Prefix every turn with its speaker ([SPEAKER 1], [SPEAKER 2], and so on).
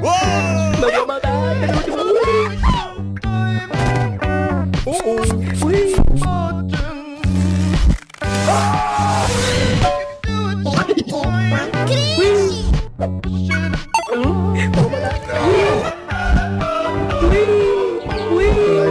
[SPEAKER 1] Não vou mandar, cadê o último? Ui. Vou mandar. Ui. Ui.